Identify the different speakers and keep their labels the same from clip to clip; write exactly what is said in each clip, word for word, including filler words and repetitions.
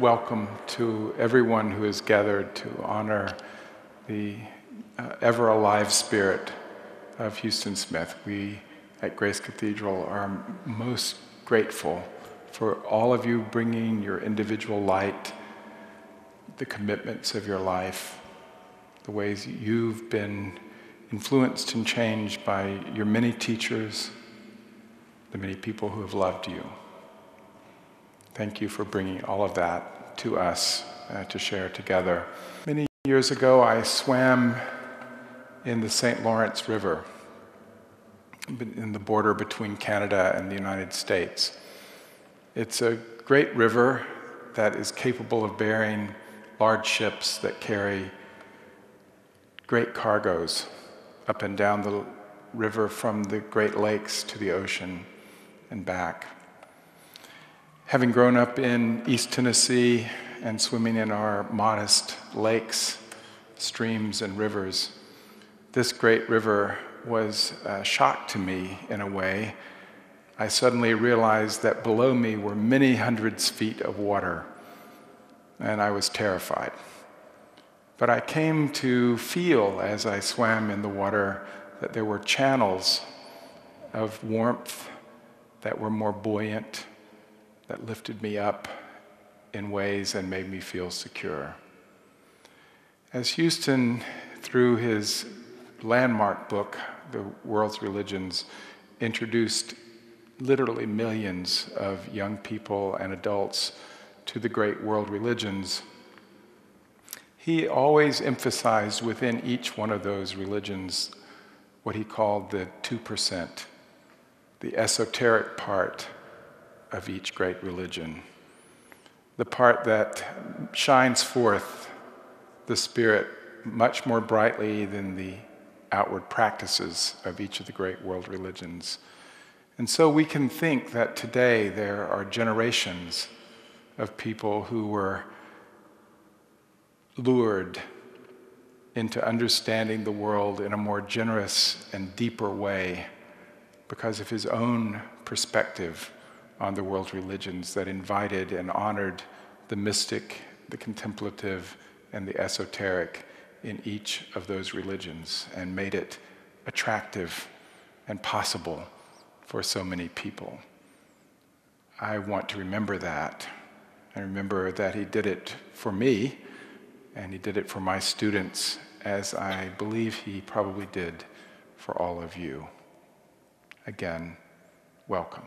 Speaker 1: welcome to everyone who is gathered to honor the uh, ever-alive spirit of Huston Smith. We at Grace Cathedral are most grateful for all of you bringing your individual light, the commitments of your life, the ways you've been influenced and changed by your many teachers, the many people who have loved you. Thank you for bringing all of that to us uh, to share together. Many years ago, I swam in the Saint Lawrence River, in the border between Canada and the United States. It's a great river that is capable of bearing large ships that carry great cargoes up and down the river from the Great Lakes to the ocean and back. Having grown up in East Tennessee and swimming in our modest lakes, streams, and rivers, this great river was a shock to me in a way. I suddenly realized that below me were many hundreds feet of water, and I was terrified. But I came to feel as I swam in the water that there were channels of warmth that were more buoyant, that lifted me up in ways and made me feel secure. As Huston, through his landmark book, The World's Religions, introduced literally millions of young people and adults to the great world religions, he always emphasized within each one of those religions what he called the two percent, the esoteric part of each great religion, the part that shines forth the spirit much more brightly than the outward practices of each of the great world religions. And so we can think that today there are generations of people who were lured into understanding the world in a more generous and deeper way because of his own perspective on the world religions that invited and honored the mystic, the contemplative, and the esoteric in each of those religions and made it attractive and possible for so many people. I want to remember that. I remember that he did it for me, and he did it for my students, as I believe he probably did for all of you. Again, welcome.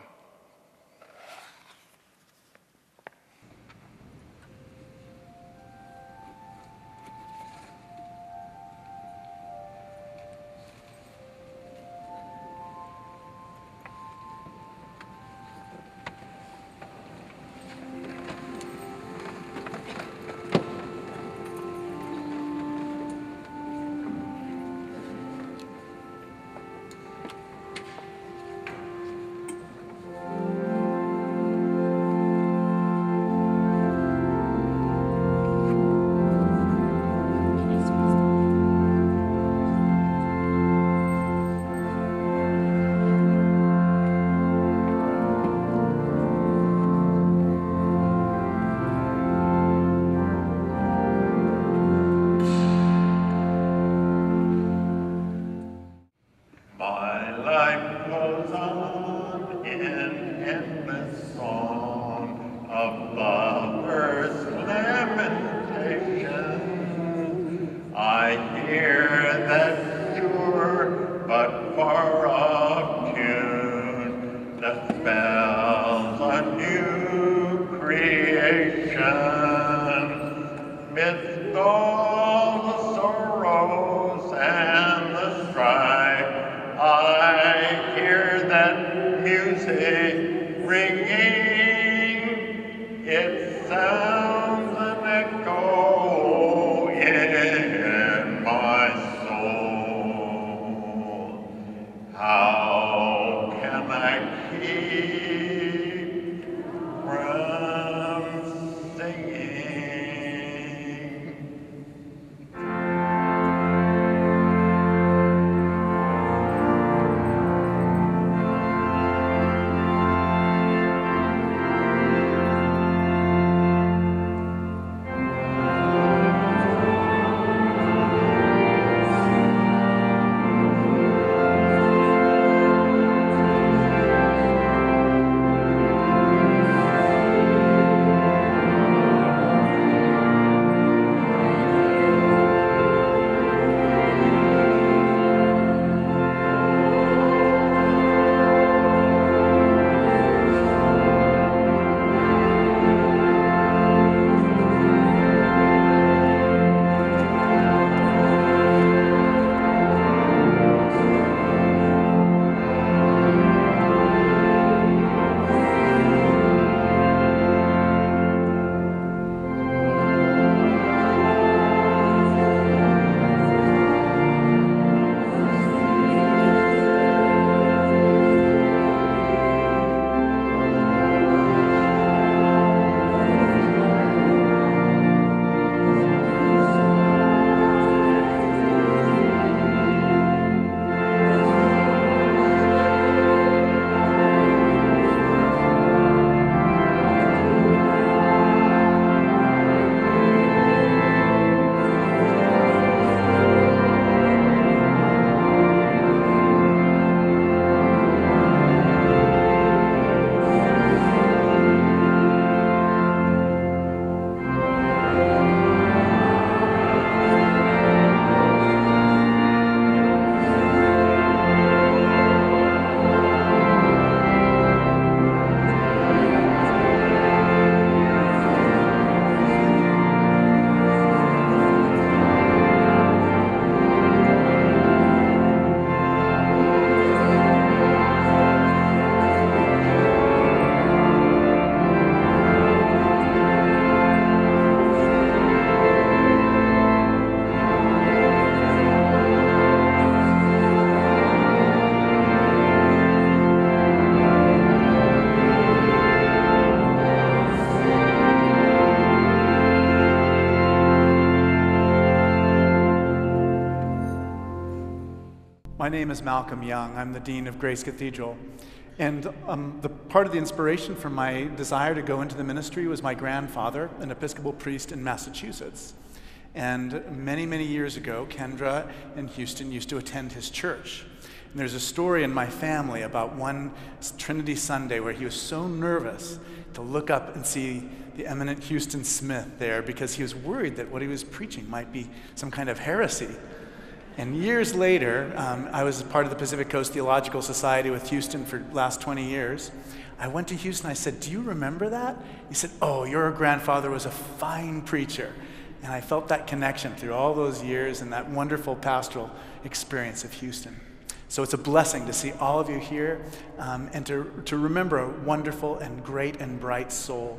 Speaker 2: My name is Malcolm Young. I'm the Dean of Grace Cathedral. And um, the part of the inspiration for my desire to go into the ministry was my grandfather, an Episcopal priest in Massachusetts. And many, many years ago, Kendra and Houston used to attend his church. And there's a story in my family about one Trinity Sunday where he was so nervous to look up and see the eminent Huston Smith there because he was worried that what he was preaching might be some kind of heresy. And years later, um, I was part of the Pacific Coast Theological Society with Houston for the last twenty years. I went to Houston, I said, "Do you remember that?" He said, "Oh, your grandfather was a fine preacher." And I felt that connection through all those years and that wonderful pastoral experience of Houston. So it's a blessing to see all of you here um, and to, to remember a wonderful and great and bright soul.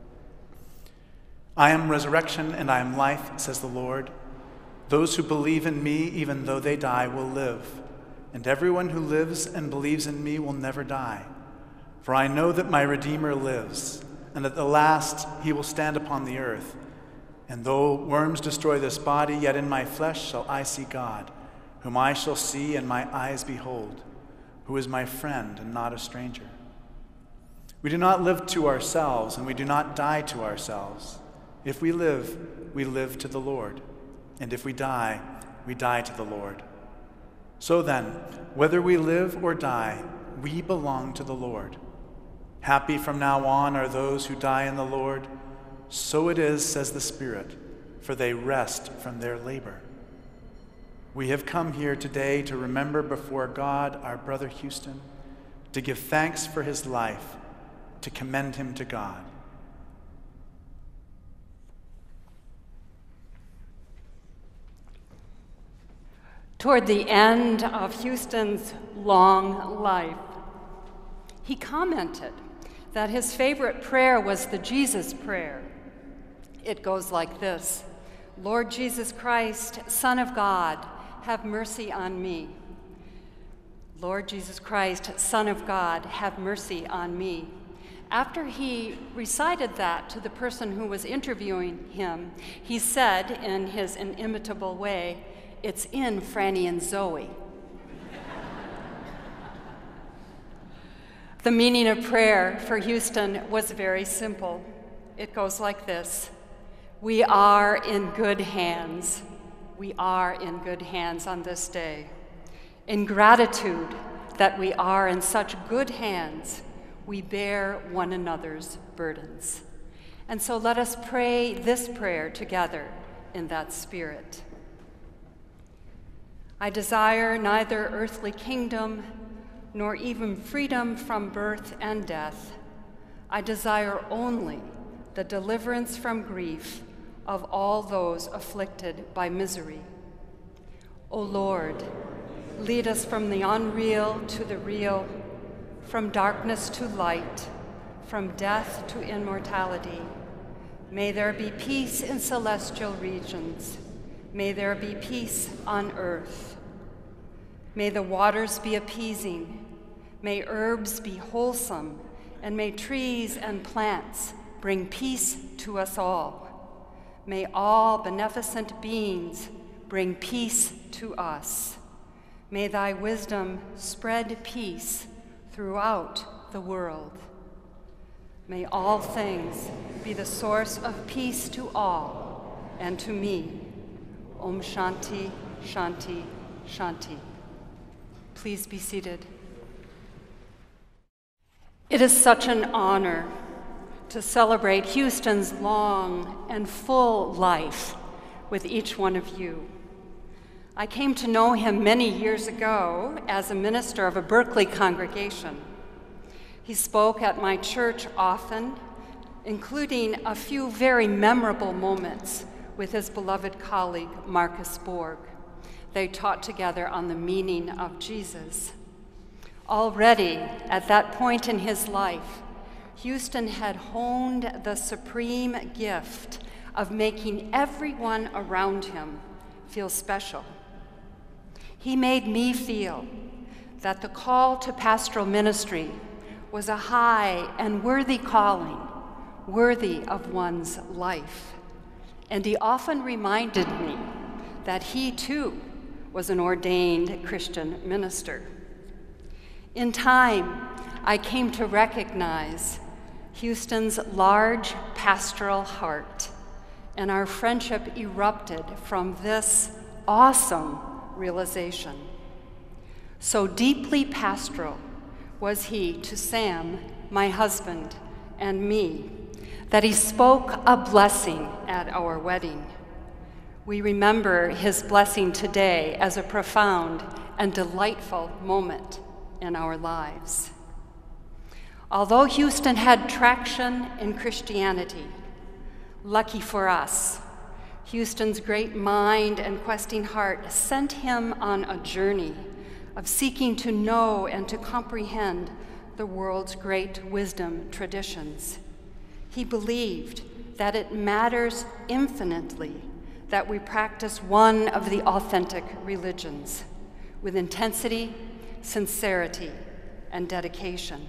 Speaker 2: "I am resurrection and I am life, says the Lord. Those who believe in me, even though they die, will live. And everyone who lives and believes in me will never die. For I know that my Redeemer lives, and at the last he will stand upon the earth. And though worms destroy this body, yet in my flesh shall I see God, whom I shall see and my eyes behold, who is my friend and not a stranger. We do not live to ourselves, and we do not die to ourselves. If we live, we live to the Lord. And if we die, we die to the Lord. So then, whether we live or die, we belong to the Lord. Happy from now on are those who die in the Lord. So it is, says the Spirit, for they rest from their labor. We have come here today to remember before God our brother Huston, to give thanks for his life, to commend him to God.
Speaker 3: Toward the end of Huston's long life, he commented that his favorite prayer was the Jesus prayer. It goes like this: Lord Jesus Christ, Son of God, have mercy on me. Lord Jesus Christ, Son of God, have mercy on me. After he recited that to the person who was interviewing him, he said in his inimitable way, "It's in Franny and Zoe." The meaning of prayer for Huston was very simple. It goes like this: we are in good hands. We are in good hands on this day. In gratitude that we are in such good hands, we bear one another's burdens. And so let us pray this prayer together in that spirit. I desire neither earthly kingdom nor even freedom from birth and death. I desire only the deliverance from grief of all those afflicted by misery. O Lord, lead us from the unreal to the real, from darkness to light, from death to immortality. May there be peace in celestial regions. May there be peace on earth. May the waters be appeasing. May herbs be wholesome, and may trees and plants bring peace to us all. May all beneficent beings bring peace to us. May thy wisdom spread peace throughout the world. May all things be the source of peace to all and to me. Om Shanti, Shanti, Shanti. Please be seated. It is such an honor to celebrate Huston's long and full life with each one of you. I came to know him many years ago as a minister of a Berkeley congregation. He spoke at my church often, including a few very memorable moments with his beloved colleague, Marcus Borg. They taught together on the meaning of Jesus. Already, at that point in his life, Huston had honed the supreme gift of making everyone around him feel special. He made me feel that the call to pastoral ministry was a high and worthy calling, worthy of one's life. And he often reminded me that he too was an ordained Christian minister. In time, I came to recognize Huston's large pastoral heart, and our friendship erupted from this awesome realization. So deeply pastoral was he to Sam, my husband, and me, that he spoke a blessing at our wedding. We remember his blessing today as a profound and delightful moment in our lives. Although Huston had traction in Christianity, lucky for us, Huston's great mind and questing heart sent him on a journey of seeking to know and to comprehend the world's great wisdom traditions. He believed that it matters infinitely that we practice one of the authentic religions with intensity, sincerity, and dedication.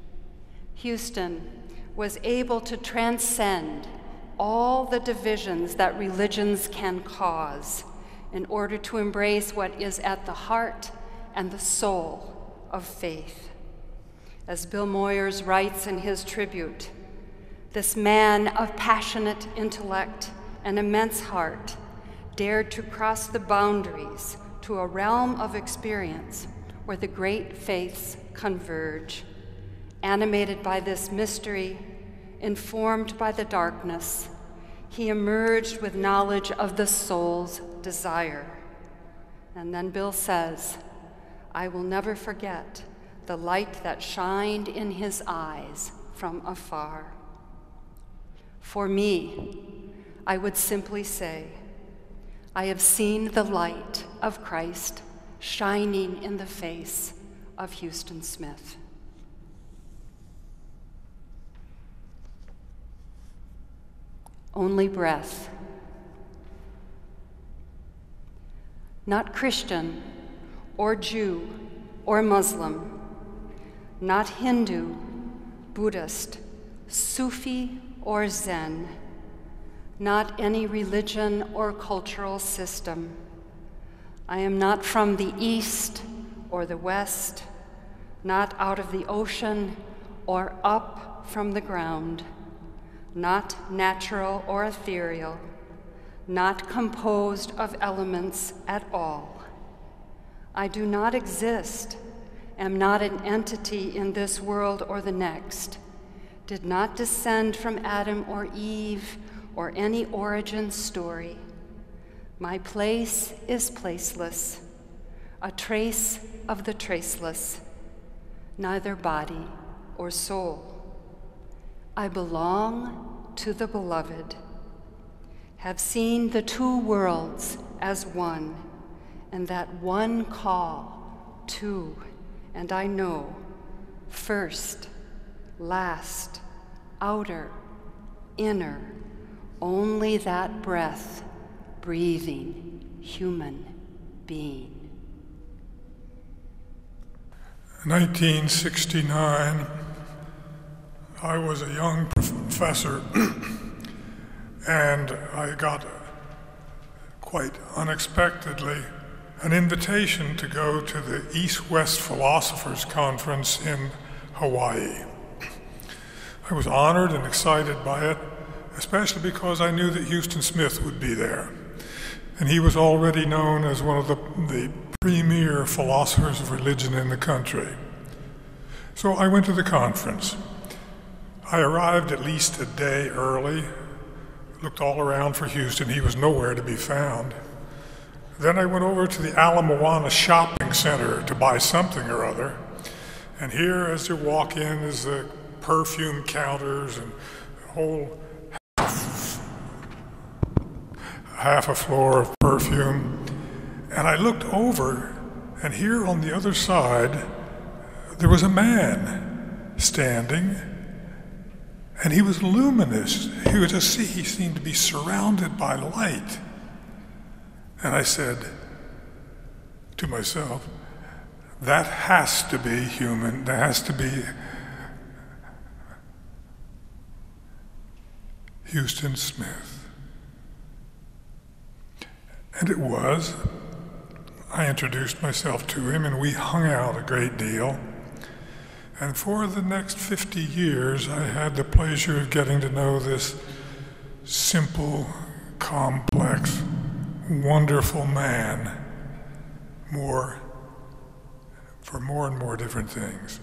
Speaker 3: Huston was able to transcend all the divisions that religions can cause in order to embrace what is at the heart and the soul of faith. As Bill Moyers writes in his tribute, this man of passionate intellect and immense heart dared to cross the boundaries to a realm of experience where the great faiths converge. Animated by this mystery, informed by the darkness, he emerged with knowledge of the soul's desire. And then Bill says, I will never forget the light that shined in his eyes from afar. For me, I would simply say, I have seen the light of Christ shining in the face of Huston Smith. Only breath. Not Christian or Jew or Muslim, not Hindu, Buddhist, Sufi or Zen, not any religion or cultural system. I am not from the East or the West, not out of the ocean or up from the ground, not natural or ethereal, not composed of elements at all. I do not exist, am not an entity in this world or the next, did not descend from Adam or Eve or any origin story. My place is placeless, a trace of the traceless, neither body or soul. I belong to the beloved, have seen the two worlds as one, and that one call, two, and I know, first, last, outer, inner, only that breath, breathing, human being.
Speaker 4: nineteen sixty-nine, I was a young professor, and I got, quite unexpectedly, an invitation to go to the East-West Philosophers Conference in Hawaii. I was honored and excited by it, especially because I knew that Huston Smith would be there. And he was already known as one of the, the premier philosophers of religion in the country. So I went to the conference. I arrived at least a day early, looked all around for Huston. He was nowhere to be found. Then I went over to the Ala Moana shopping center to buy something or other. And here, as you walk in, is the perfume counters and a whole half, half a floor of perfume. And I looked over, and here on the other side, there was a man standing, and he was luminous. He was just, he seemed to be surrounded by light. And I said to myself, that has to be human, that has to be Huston Smith. And it was. I introduced myself to him, and we hung out a great deal. And for the next fifty years, I had the pleasure of getting to know this simple, complex, wonderful man more, for more and more different things.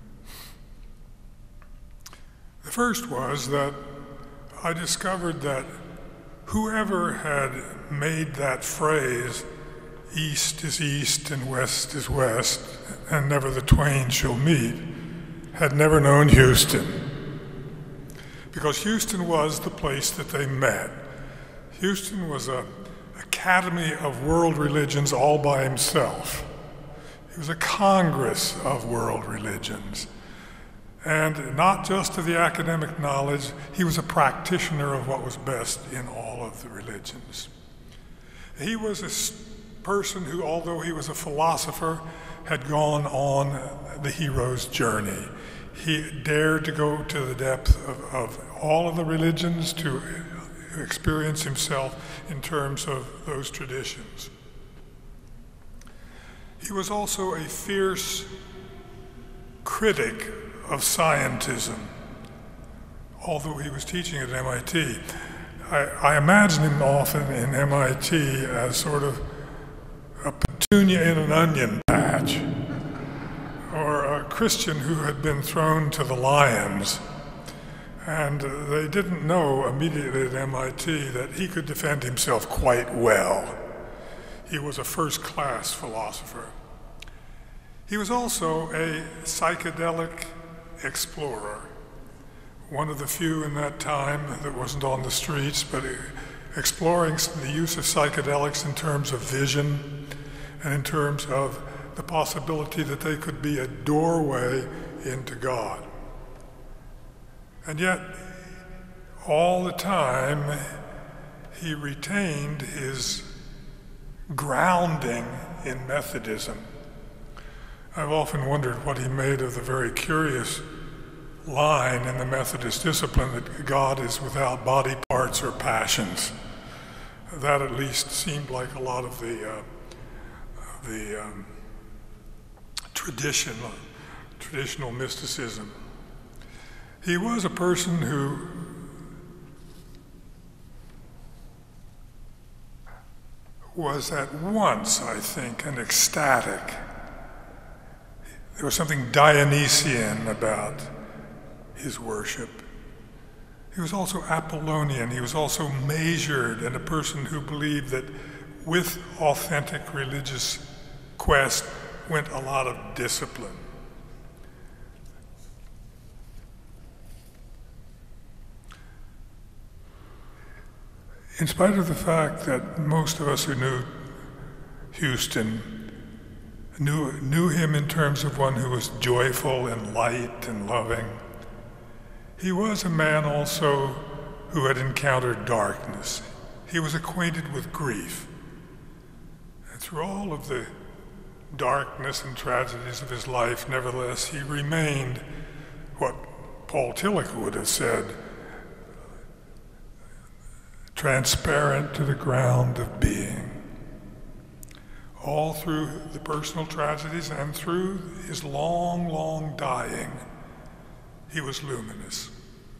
Speaker 4: The first was that I discovered that whoever had made that phrase, east is east and west is west, and never the twain shall meet, had never known Houston. Because Houston was the place that they met. Houston was an academy of world religions all by himself. He was a congress of world religions. And not just of the academic knowledge, he was a practitioner of what was best in all of the religions. He was a person who, although he was a philosopher, had gone on the hero's journey. He dared to go to the depth of, of all of the religions to experience himself in terms of those traditions. He was also a fierce critic of scientism, although he was teaching at M I T. I, I imagine him often in M I T as sort of a petunia in an onion patch, or a Christian who had been thrown to the lions. And they didn't know immediately at M I T that he could defend himself quite well. He was a first-class philosopher. He was also a psychedelic explorer, one of the few in that time that wasn't on the streets, but exploring the use of psychedelics in terms of vision and in terms of the possibility that they could be a doorway into God. And yet, all the time, he retained his grounding in Methodism. I've often wondered what he made of the very curious line in the Methodist discipline that God is without body parts or passions. That at least seemed like a lot of the uh, the um, tradition, traditional mysticism. He was a person who was at once, I think, an ecstatic. There was something Dionysian about his worship. He was also Apollonian. He was also measured, and a person who believed that with authentic religious quest went a lot of discipline. In spite of the fact that most of us who knew Houston Knew, knew him in terms of one who was joyful and light and loving, he was a man also who had encountered darkness. He was acquainted with grief. And through all of the darkness and tragedies of his life, nevertheless, he remained what Paul Tillich would have said, transparent to the ground of being. All through the personal tragedies and through his long, long dying, he was luminous.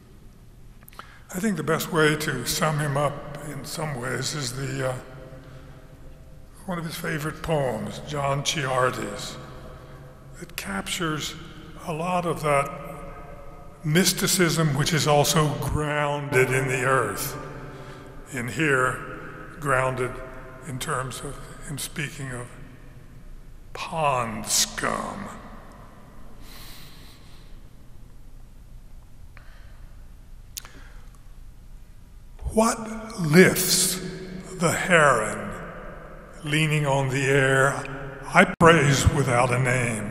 Speaker 4: I think the best way to sum him up in some ways is the uh, one of his favorite poems, John Ciardi's, that captures a lot of that mysticism which is also grounded in the earth. In here, grounded in terms of him speaking of pond scum. What lifts the heron leaning on the air I praise without a name?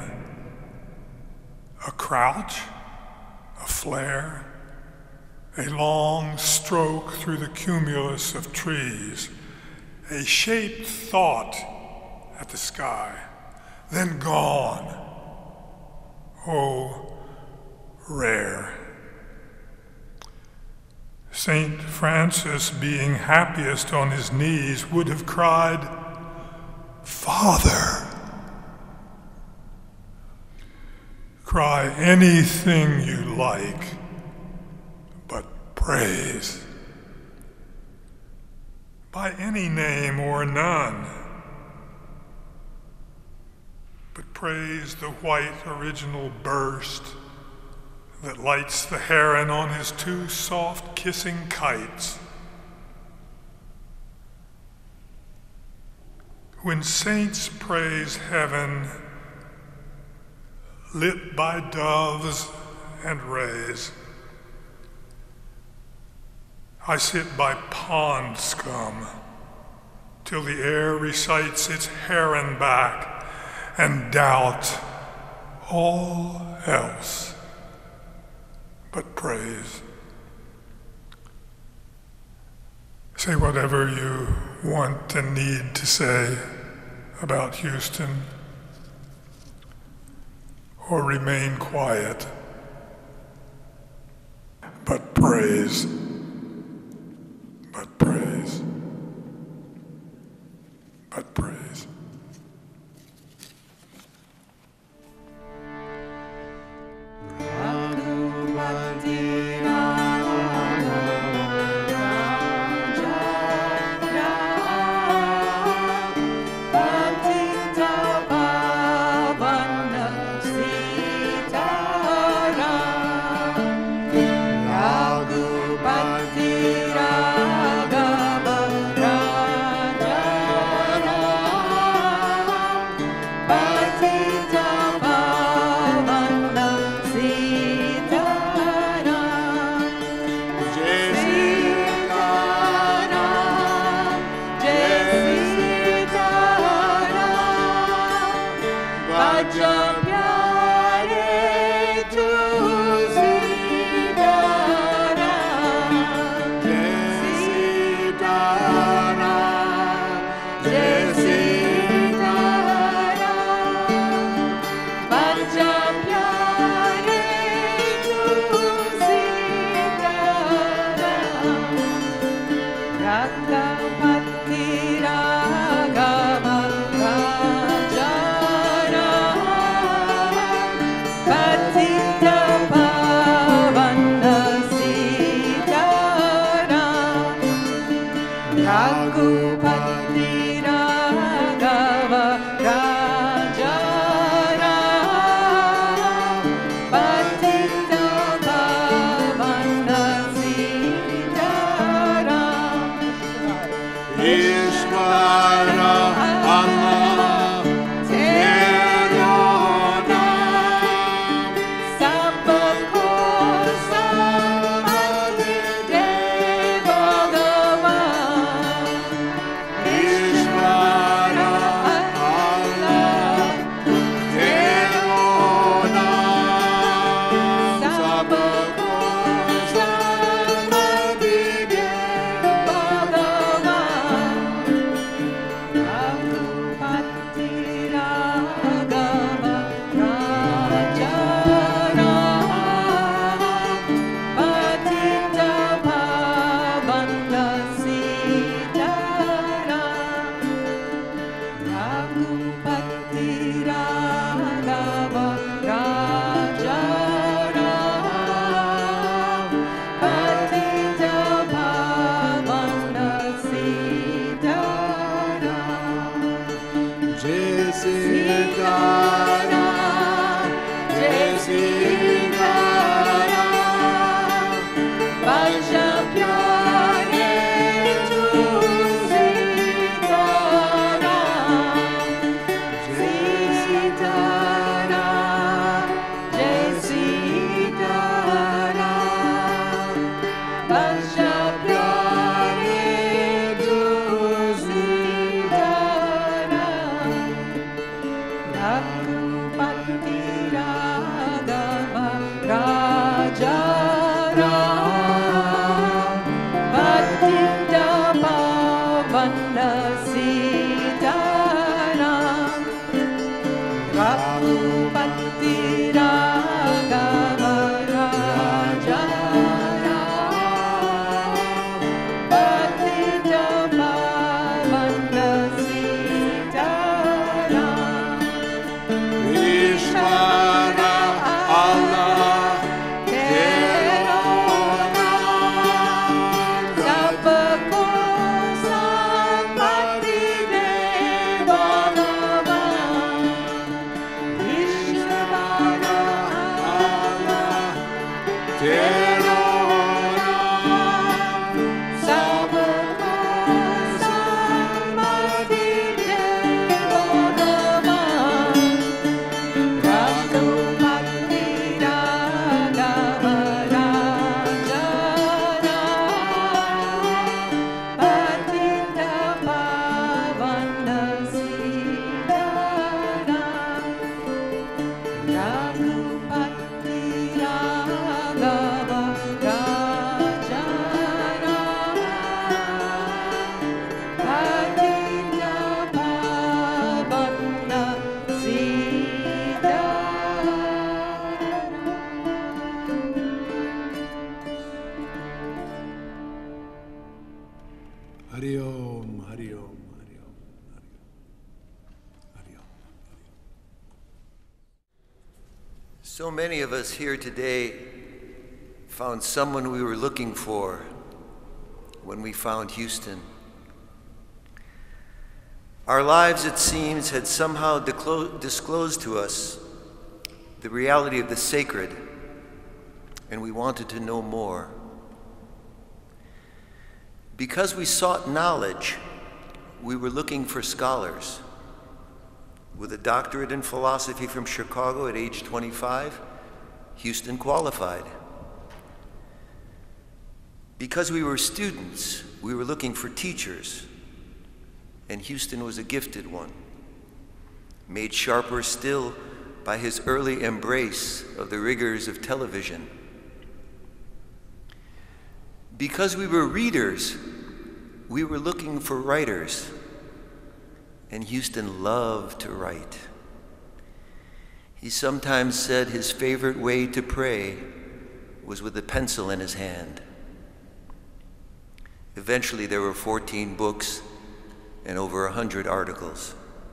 Speaker 4: A crouch, a flare, a long stroke through the cumulus of trees, a shaped thought at the sky, then gone. Oh, rare. Saint Francis, being happiest on his knees, would have cried, Father. Cry anything you like, but praise. By any name or none, but praise the white original burst that lights the heron on his two soft kissing kites. When saints praise heaven, lit by doves and rays, I sit by pond scum till the air recites its heron back and doubt all else but praise. Say whatever you want and need to say about Houston, or remain quiet, but praise, but praise, but praise.
Speaker 5: Sita So many of us here today found someone we were looking for when we found Huston. Our lives, it seems, had somehow disclosed to us the reality of the sacred, and we wanted to know more. Because we sought knowledge, we were looking for scholars. With a doctorate in philosophy from Chicago at age twenty-five, Huston qualified. Because we were students, we were looking for teachers, and Huston was a gifted one, made sharper still by his early embrace of the rigors of television. Because we were readers, we were looking for writers, and Huston loved to write. He sometimes said his favorite way to pray was with a pencil in his hand. Eventually, there were fourteen books and over a hundred articles.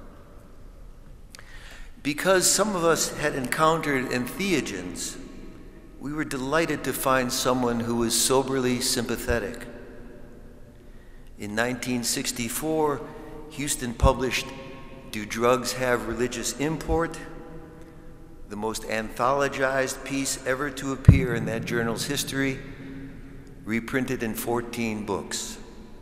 Speaker 5: Because some of us had encountered entheogens, we were delighted to find someone who was soberly sympathetic. In nineteen sixty-four, Huston published Do Drugs Have Religious Import?, the most anthologized piece ever to appear in that journal's history, reprinted in fourteen books.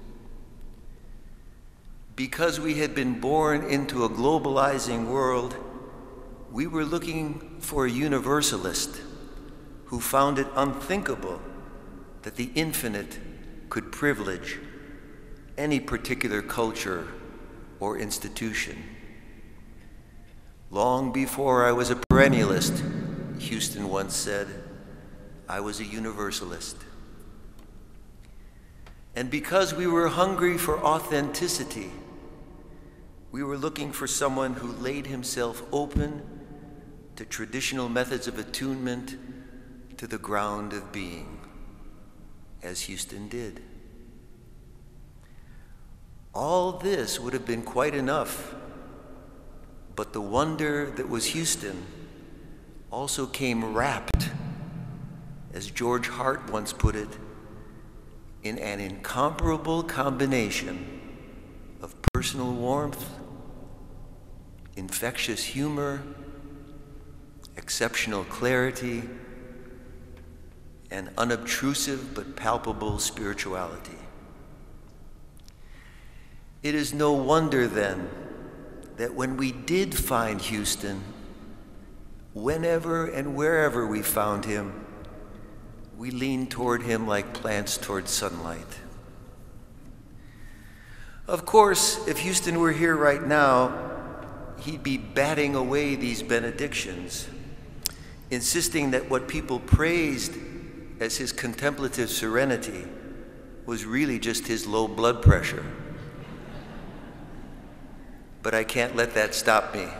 Speaker 5: Because we had been born into a globalizing world, we were looking for a universalist who found it unthinkable that the infinite could privilege any particular culture or institution. Long before I was a perennialist, Huston once said, I was a universalist. And because we were hungry for authenticity, we were looking for someone who laid himself open to traditional methods of attunement to the ground of being, as Huston did. All this would have been quite enough, but the wonder that was Huston also came wrapped, as George Hart once put it, in an incomparable combination of personal warmth, infectious humor, exceptional clarity, and unobtrusive but palpable spirituality. It is no wonder then that when we did find Huston, whenever and wherever we found him, we leaned toward him like plants toward sunlight. Of course, if Huston were here right now, he'd be batting away these benedictions, insisting that what people praised as his contemplative serenity was really just his low blood pressure. But I can't let that stop me.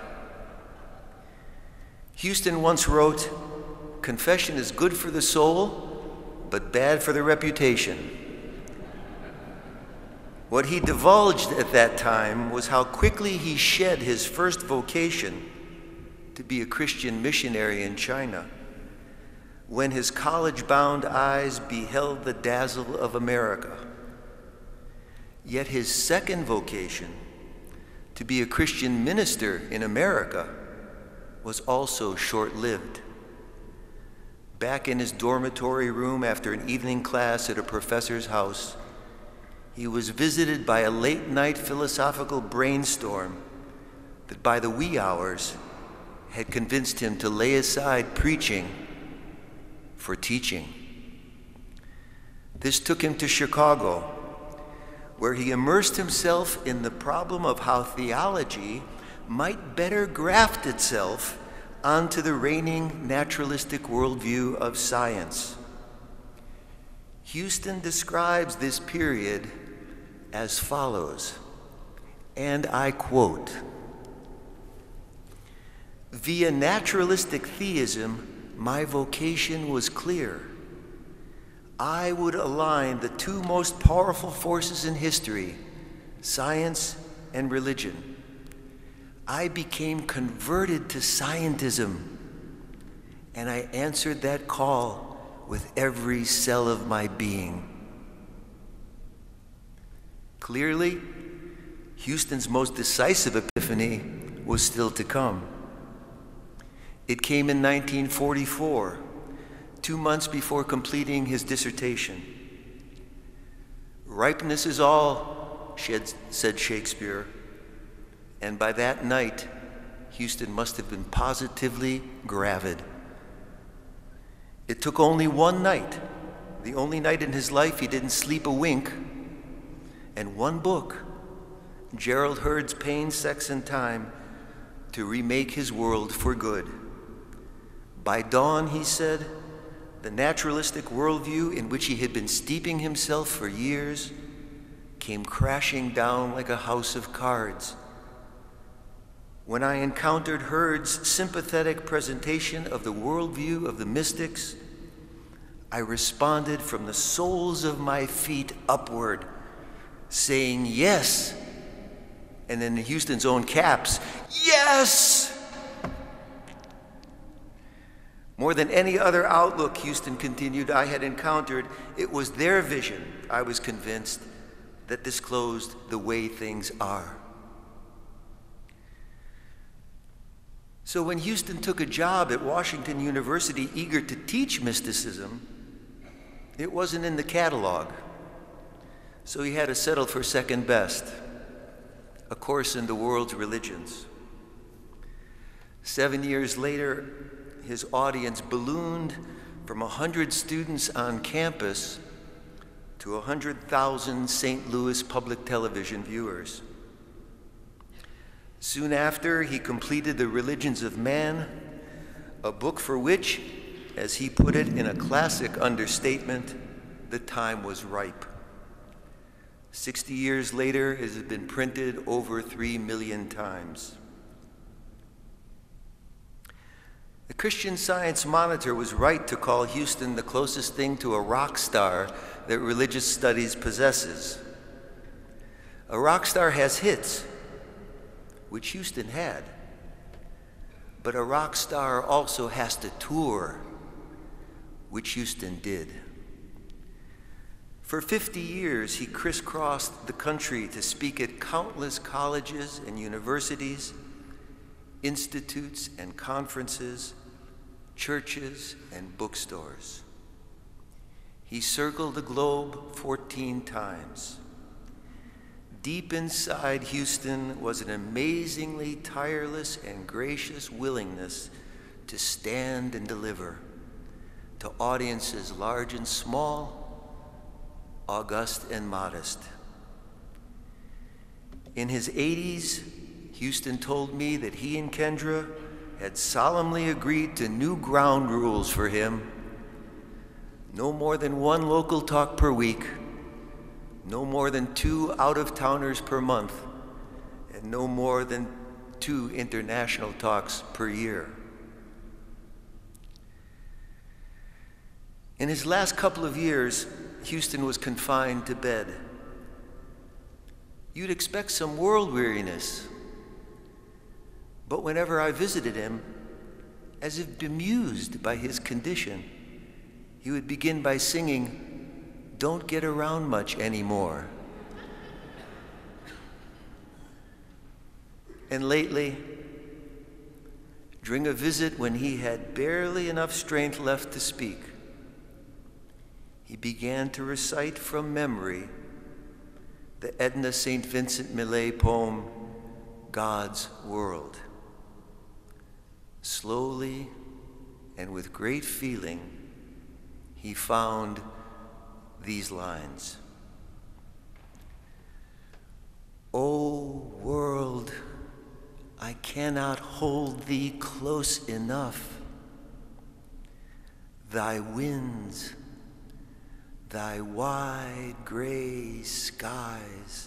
Speaker 5: Huston once wrote, "Confession is good for the soul, but bad for the reputation." What he divulged at that time was how quickly he shed his first vocation to be a Christian missionary in China, when his college-bound eyes beheld the dazzle of America. Yet his second vocation, to be a Christian minister in America, was also short-lived. Back in his dormitory room after an evening class at a professor's house, he was visited by a late-night philosophical brainstorm that by the wee hours had convinced him to lay aside preaching for teaching. This took him to Chicago, where he immersed himself in the problem of how theology might better graft itself onto the reigning naturalistic worldview of science. Huston describes this period as follows, and I quote, "Via naturalistic theism, my vocation was clear. I would align the two most powerful forces in history, science and religion. I became converted to scientism and I answered that call with every cell of my being. Clearly, Huston's most decisive epiphany was still to come. It came in nineteen forty-four, two months before completing his dissertation. Ripeness is all, said Shakespeare, and by that night, Huston must have been positively gravid. It took only one night, the only night in his life he didn't sleep a wink, and one book, Gerald Heard's Pain, Sex, and Time, to remake his world for good. By dawn, he said, the naturalistic worldview in which he had been steeping himself for years came crashing down like a house of cards. When I encountered Heard's sympathetic presentation of the worldview of the mystics, I responded from the soles of my feet upward, saying yes, and in Huston's own caps, yes! More than any other outlook, Huston continued, I had encountered, it was their vision, I was convinced, that disclosed the way things are. So when Huston took a job at Washington University eager to teach mysticism, it wasn't in the catalog. So he had to settle for second best, a course in the world's religions. Seven years later, his audience ballooned from one hundred students on campus to one hundred thousand Saint Louis public television viewers. Soon after, he completed The Religions of Man, a book for which, as he put it in a classic understatement, the time was ripe. Sixty years later, it has been printed over three million times. The Christian Science Monitor was right to call Huston the closest thing to a rock star that religious studies possesses. A rock star has hits, which Huston had, but a rock star also has to tour, which Huston did. For fifty years, he crisscrossed the country to speak at countless colleges and universities, institutes and conferences, churches and bookstores. He circled the globe fourteen times. Deep inside Huston was an amazingly tireless and gracious willingness to stand and deliver to audiences large and small, august and modest. In his eighties, Huston told me that he and Kendra had solemnly agreed to new ground rules for him. No more than one local talk per week, no more than two out-of-towners per month, and no more than two international talks per year. In his last couple of years, Huston was confined to bed. You'd expect some world weariness, but whenever I visited him, as if bemused by his condition, he would begin by singing, "Don't get around much anymore." And lately, during a visit when he had barely enough strength left to speak, he began to recite from memory the Edna Saint Vincent Millay poem, God's World. Slowly and with great feeling, he found these lines. O world, I cannot hold thee close enough. Thy winds, thy wide gray skies,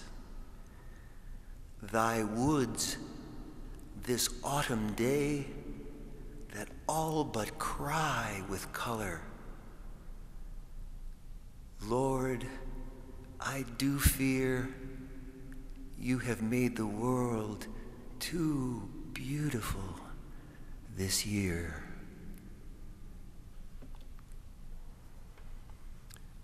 Speaker 5: thy woods this autumn day that all but cry with color. Lord, I do fear you have made the world too beautiful this year.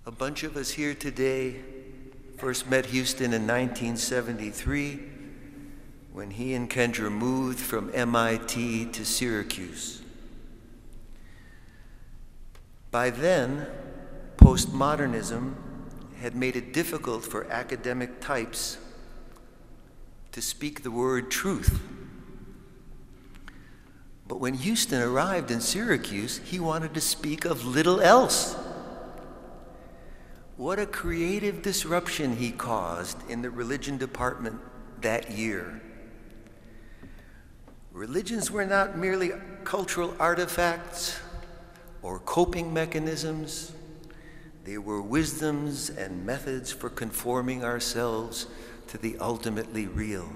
Speaker 5: A bunch of us here today first met Huston in nineteen seventy-three when he and Kendra moved from M I T to Syracuse. By then, postmodernism had made it difficult for academic types to speak the word truth. But when Huston arrived in Syracuse, he wanted to speak of little else. What a creative disruption he caused in the religion department that year. Religions were not merely cultural artifacts or coping mechanisms. They were wisdoms and methods for conforming ourselves to the ultimately real.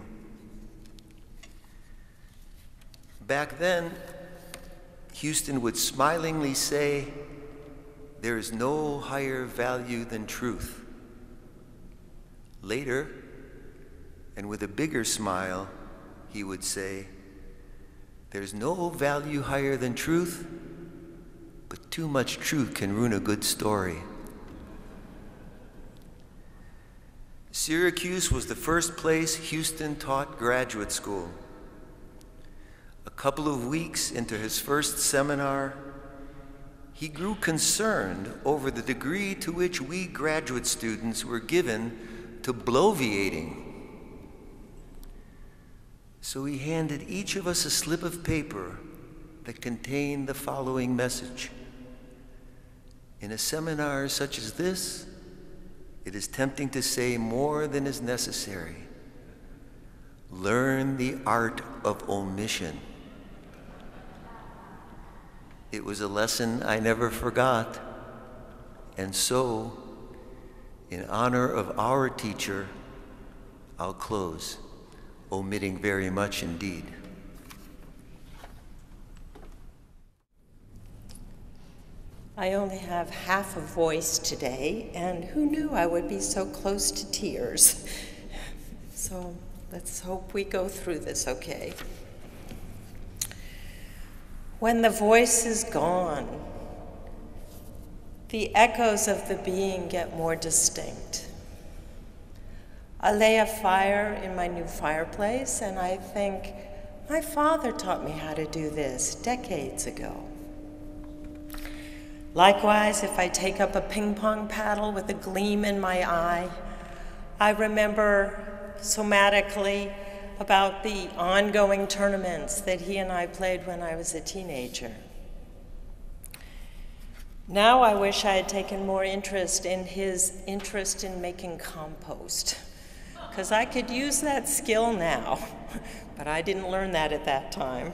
Speaker 5: Back then, Huston would smilingly say, "There is no higher value than truth." Later, and with a bigger smile, he would say, "There's no value higher than truth, but too much truth can ruin a good story." Syracuse was the first place Huston taught graduate school. A couple of weeks into his first seminar, he grew concerned over the degree to which we graduate students were given to bloviating. So he handed each of us a slip of paper that contained the following message: in a seminar such as this, it is tempting to say more than is necessary. Learn the art of omission. It was a lesson I never forgot, and so, in honor of our teacher, I'll close, omitting very much indeed.
Speaker 6: I only have half a voice today, and who knew I would be so close to tears? So let's hope we go through this okay. When the voice is gone, the echoes of the being get more distinct. I lay a fire in my new fireplace, and I think, my father taught me how to do this decades ago. Likewise, if I take up a ping pong paddle with a gleam in my eye, I remember somatically about the ongoing tournaments that he and I played when I was a teenager. Now I wish I had taken more interest in his interest in making compost, because I could use that skill now, but I didn't learn that at that time.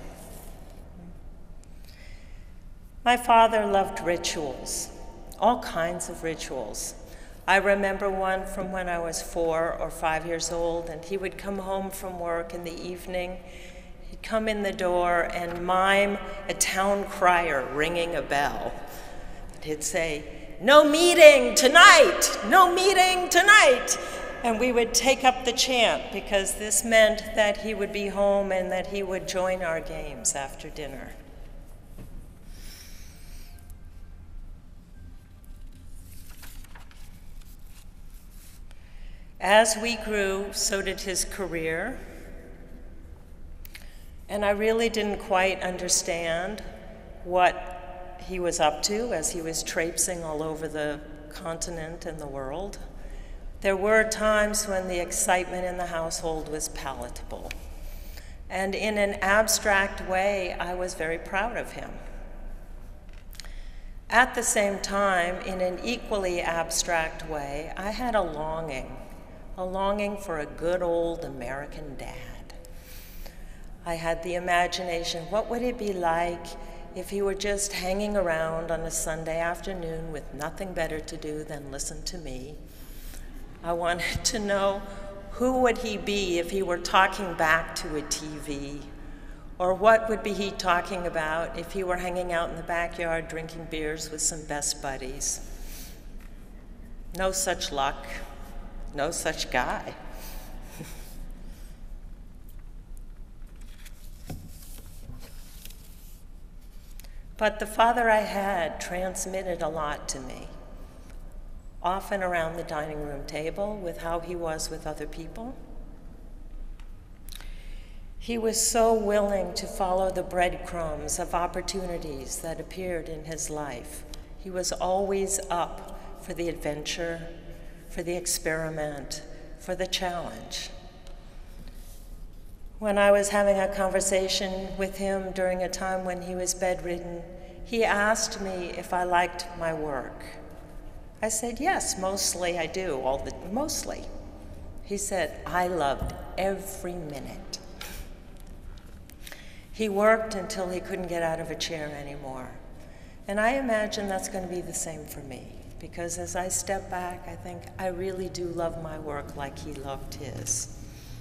Speaker 6: My father loved rituals, all kinds of rituals. I remember one from when I was four or five years old, and he would come home from work in the evening. He'd come in the door and mime a town crier ringing a bell. And he'd say, "No meeting tonight, no meeting tonight." And we would take up the chant, because this meant that he would be home and that he would join our games after dinner. As we grew, so did his career. And I really didn't quite understand what he was up to as he was traipsing all over the continent and the world. There were times when the excitement in the household was palatable. And in an abstract way, I was very proud of him. At the same time, in an equally abstract way, I had a longing. A longing for a good old American dad. I had the imagination, what would it be like if he were just hanging around on a Sunday afternoon with nothing better to do than listen to me? I wanted to know, who would he be if he were talking back to a T V? Or what would be he talking about if he were hanging out in the backyard drinking beers with some best buddies? No such luck. No such guy. But the father I had transmitted a lot to me. often around the dining room table with how he was with other people. He was so willing to follow the breadcrumbs of opportunities that appeared in his life. He was always up for the adventure, for the experiment, for the challenge. When I was having a conversation with him during a time when he was bedridden, he asked me if I liked my work. I said, yes, mostly I do, all the, mostly. He said, I loved every minute. He worked until he couldn't get out of a chair anymore. And I imagine that's going to be the same for me, because as I step back, I think I really do love my work like he loved his.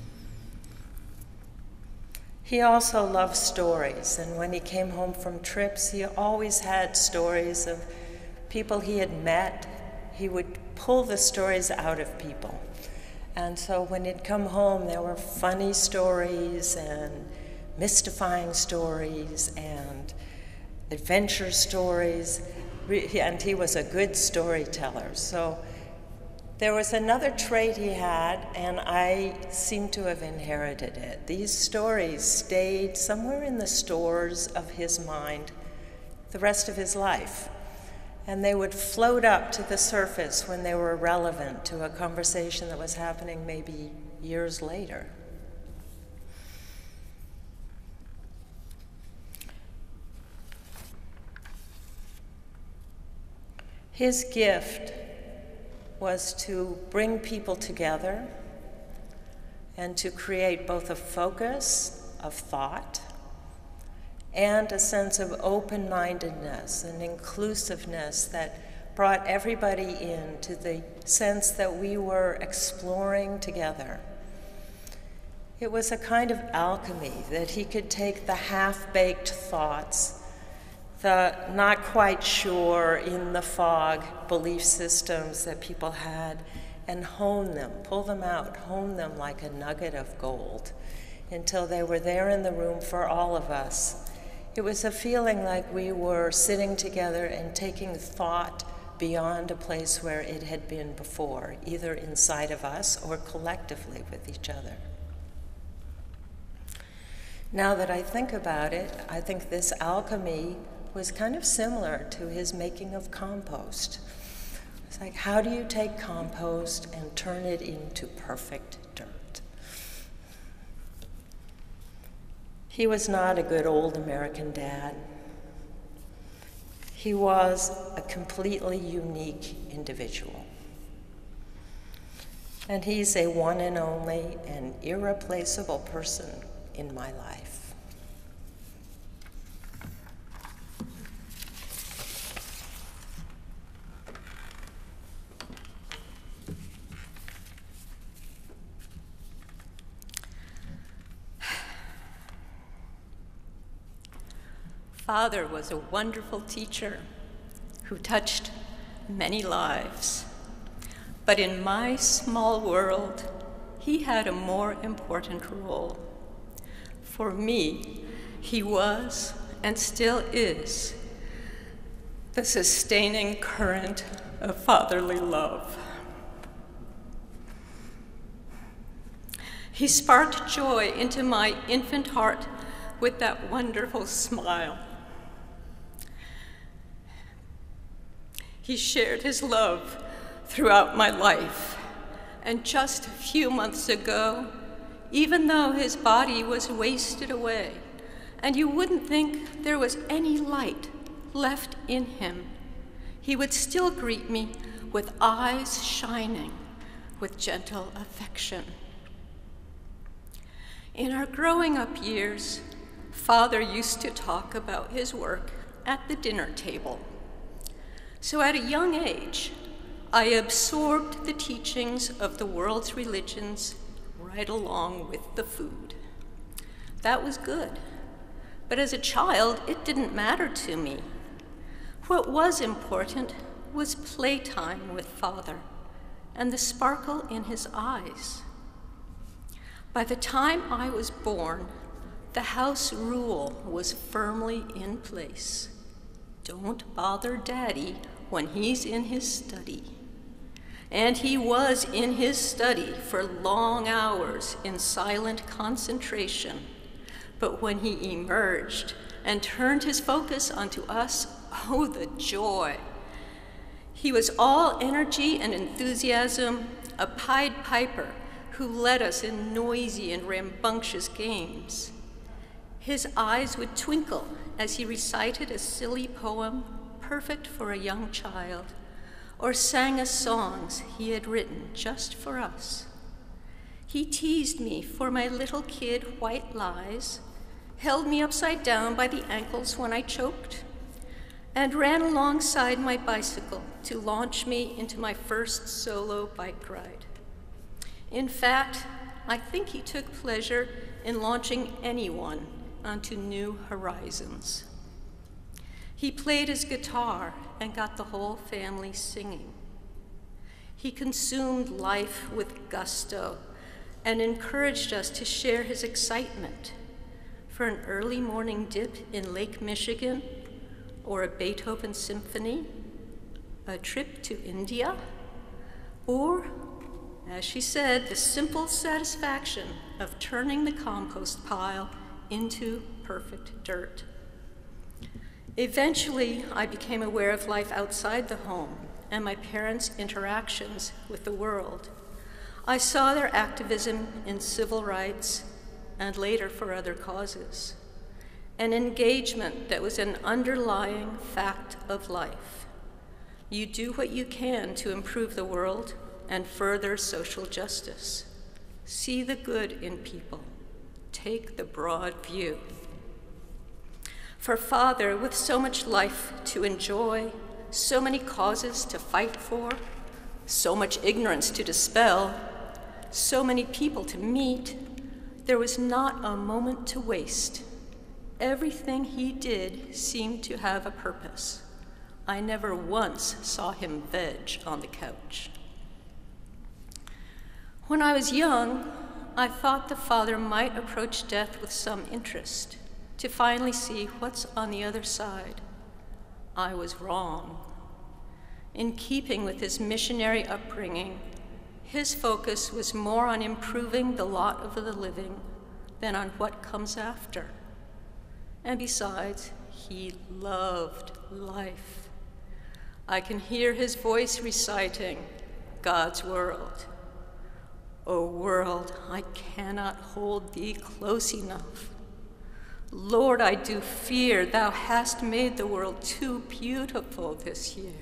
Speaker 6: He also loved stories, and when he came home from trips, he always had stories of people he had met. He would pull the stories out of people. And so when he'd come home, there were funny stories and mystifying stories and adventure stories, and he was a good storyteller. So there was another trait he had, and I seem to have inherited it. These stories stayed somewhere in the stores of his mind the rest of his life, and they would float up to the surface when they were relevant to a conversation that was happening maybe years later. His gift was to bring people together and to create both a focus of thought and a sense of open-mindedness and inclusiveness that brought everybody in to the sense that we were exploring together. It was a kind of alchemy that he could take the half-baked thoughts, the not quite sure, in the fog belief systems that people had, and hone them, pull them out, hone them like a nugget of gold until they were there in the room for all of us. It was a feeling like we were sitting together and taking thought beyond a place where it had been before, either inside of us or collectively with each other. Now that I think about it, I think this alchemy was kind of similar to his making of compost. It's like, how do you take compost and turn it into perfect dirt? He was not a good old American dad. He was a completely unique individual. And he's a one and only and irreplaceable person in my life.
Speaker 7: Father was a wonderful teacher who touched many lives. But in my small world, he had a more important role. For me, he was, and still is, the sustaining current of fatherly love. He sparked joy into my infant heart with that wonderful smile. He shared his love throughout my life, and just a few months ago, even though his body was wasted away, and you wouldn't think there was any light left in him, he would still greet me with eyes shining with gentle affection. In our growing up years, Father used to talk about his work at the dinner table. So at a young age, I absorbed the teachings of the world's religions right along with the food. That was good. But as a child, it didn't matter to me. What was important was playtime with Father and the sparkle in his eyes. By the time I was born, the house rule was firmly in place. Don't bother Daddy when he's in his study. And he was in his study for long hours in silent concentration. But when he emerged and turned his focus onto us, oh, the joy. He was all energy and enthusiasm, a Pied Piper who led us in noisy and rambunctious games. His eyes would twinkle as he recited a silly poem perfect for a young child, or sang us songs he had written just for us. He teased me for my little kid white lies, held me upside down by the ankles when I choked, and ran alongside my bicycle to launch me into my first solo bike ride. In fact, I think he took pleasure in launching anyone onto new horizons. He played his guitar and got the whole family singing. He consumed life with gusto and encouraged us to share his excitement for an early morning dip in Lake Michigan, or a Beethoven symphony, a trip to India, or, as she said, the simple satisfaction of turning the compost pile into perfect dirt. Eventually, I became aware of life outside the home and my parents' interactions with the world. I saw their activism in civil rights and later for other causes, an engagement that was an underlying fact of life. You do what you can to improve the world and further social justice. See the good in people. Take the broad view. For Father, with so much life to enjoy, so many causes to fight for, so much ignorance to dispel, so many people to meet, there was not a moment to waste. Everything he did seemed to have a purpose. I never once saw him veg on the couch. When I was young, I thought the Father might approach death with some interest, to finally see what's on the other side. I was wrong. In keeping with his missionary upbringing, his focus was more on improving the lot of the living than on what comes after. And besides, he loved life. I can hear his voice reciting God's world. O world, I cannot hold thee close enough. Lord, I do fear thou hast made the world too beautiful this year.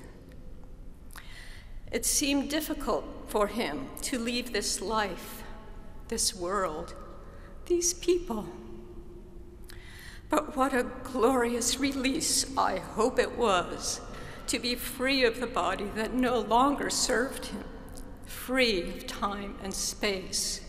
Speaker 7: It seemed difficult for him to leave this life, this world, these people. But what a glorious release I hope it was, to be free of the body that no longer served him, free of time and space.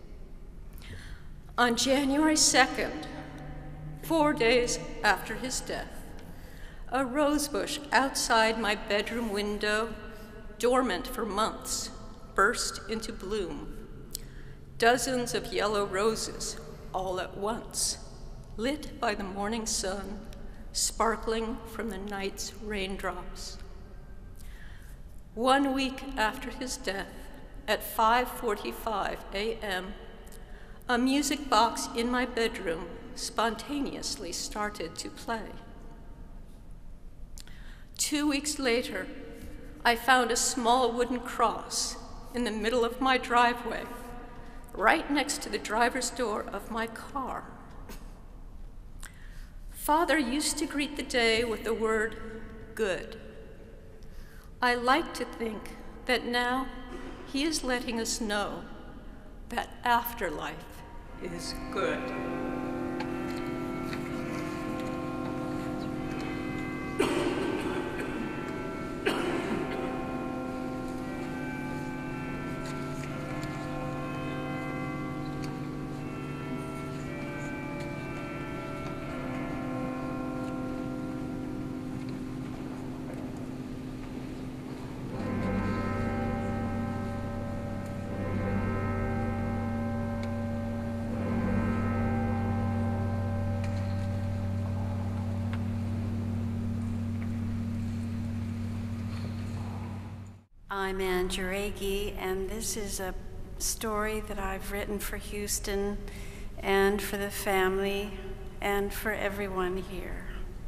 Speaker 7: On January second, four days after his death, a rosebush outside my bedroom window, dormant for months, burst into bloom. Dozens of yellow roses all at once, lit by the morning sun, sparkling from the night's raindrops. One week after his death, at five forty-five a m, a music box in my bedroom spontaneously started to play. Two weeks later, I found a small wooden cross in the middle of my driveway, right next to the driver's door of my car. Father used to greet the day with the word, good. I like to think that now he is letting us know that afterlife is good.
Speaker 8: I'm Ann Juregi, and this is a story that I've written for Huston and for the family and for everyone here.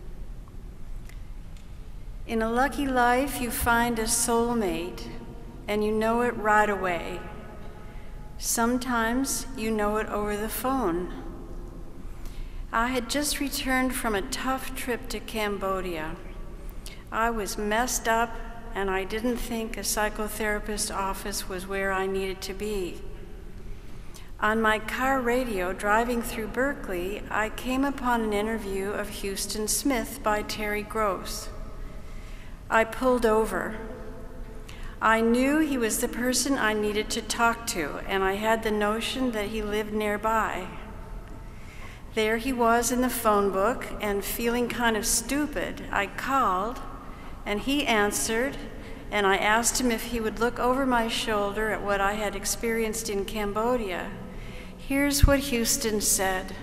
Speaker 8: In a lucky life, you find a soulmate, and you know it right away. Sometimes you know it over the phone. I had just returned from a tough trip to Cambodia. I was messed up, and I didn't think a psychotherapist's office was where I needed to be. On my car radio driving through Berkeley, I came upon an interview of Huston Smith by Terry Gross. I pulled over. I knew he was the person I needed to talk to, and I had the notion that he lived nearby. There he was in the phone book, and feeling kind of stupid, I called, and he answered, and I asked him if he would look over my shoulder at what I had experienced in Cambodia. Here's what Huston said.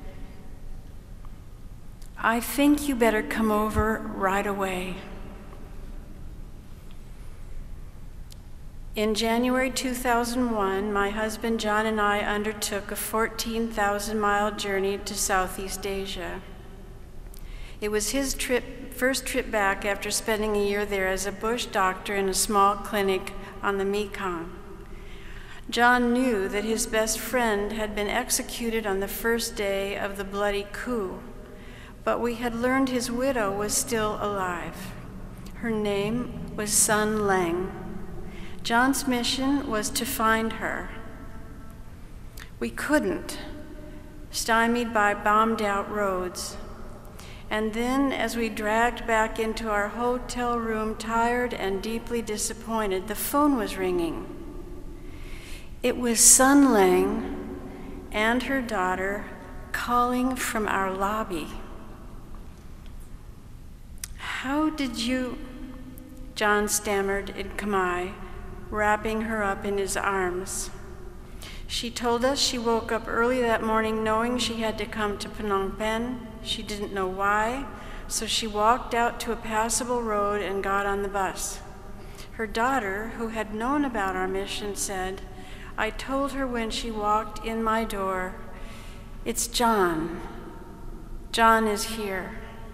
Speaker 8: "I think you better come over right away." In January two thousand one, my husband John and I undertook a fourteen thousand mile journey to Southeast Asia. It was his trip, first trip back after spending a year there as a bush doctor in a small clinic on the Mekong. John knew that his best friend had been executed on the first day of the bloody coup, but we had learned his widow was still alive. Her name was Sun Leng. John's mission was to find her. We couldn't, stymied by bombed-out roads. And then, as we dragged back into our hotel room, tired and deeply disappointed, the phone was ringing. It was Sun Leng and her daughter calling from our lobby. "How did you," John stammered in Khmer, wrapping her up in his arms. She told us she woke up early that morning knowing she had to come to Phnom Penh. She didn't know why, so she walked out to a passable road and got on the bus. Her daughter, who had known about our mission, said, "I told her when she walked in my door, 'It's John. John is here.'"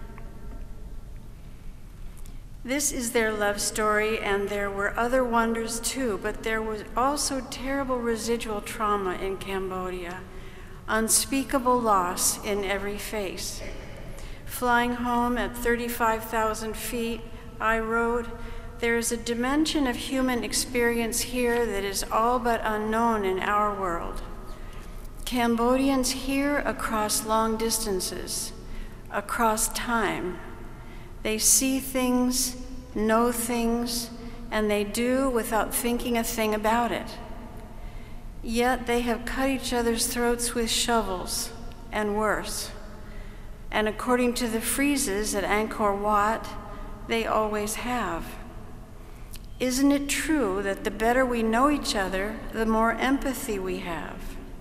Speaker 8: This is their love story, and there were other wonders too, but there was also terrible residual trauma in Cambodia, unspeakable loss in every face. Flying home at thirty-five thousand feet, I wrote, "There is a dimension of human experience here that is all but unknown in our world. Cambodians hear across long distances, across time. They see things, know things, and they do without thinking a thing about it. Yet they have cut each other's throats with shovels, and worse. And according to the friezes at Angkor Wat, they always have. Isn't it true that the better we know each other, the more empathy we have?"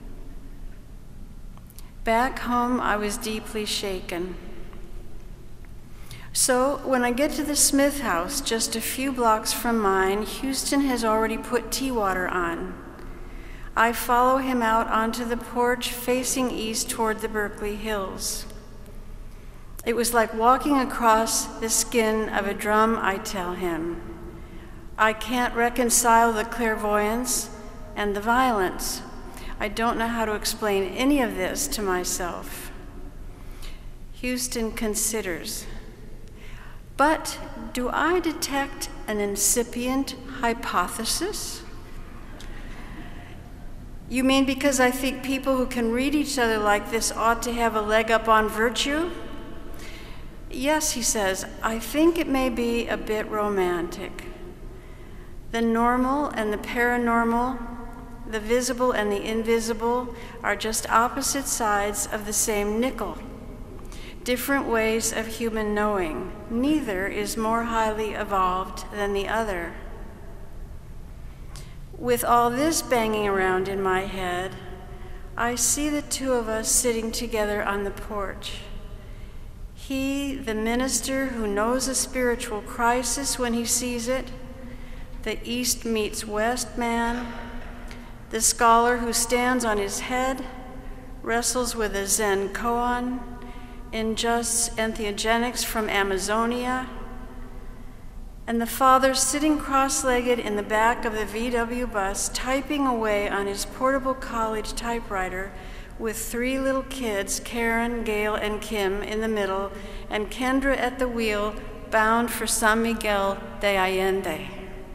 Speaker 8: Back home, I was deeply shaken. So when I get to the Smith house, just a few blocks from mine, Huston has already put tea water on. I follow him out onto the porch facing east toward the Berkeley Hills. It was like walking across the skin of a drum, I tell him. I can't reconcile the clairvoyance and the violence. I don't know how to explain any of this to myself. Huston considers. But do I detect an incipient hypothesis? You mean because I think people who can read each other like this ought to have a leg up on virtue? Yes, he says, I think it may be a bit romantic. The normal and the paranormal, the visible and the invisible are just opposite sides of the same nickel. Different ways of human knowing. Neither is more highly evolved than the other. With all this banging around in my head, I see the two of us sitting together on the porch. He, the minister who knows a spiritual crisis when he sees it, the East meets West man, the scholar who stands on his head, wrestles with a Zen koan, ingests entheogenics from Amazonia, and the father sitting cross-legged in the back of the V W bus, typing away on his portable college typewriter with three little kids, Karen, Gail, and Kim, in the middle, and Kendra at the wheel, bound for San Miguel de Allende.